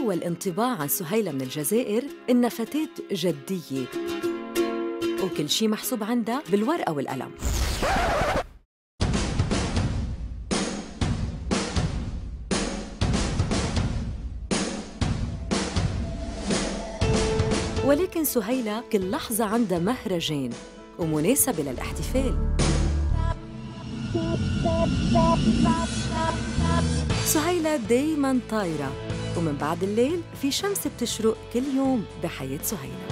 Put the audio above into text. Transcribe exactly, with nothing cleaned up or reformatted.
أول انطباع عن سهيلة من الجزائر إنها فتاة جدية وكل شي محسوب عندها بالورقة والقلم. ولكن سهيلة كل لحظة عندها مهرجان ومناسبة للاحتفال. سهيلة دايماً طايرة، ومن بعد الليل في شمس بتشرق كل يوم بحياة سهيلة.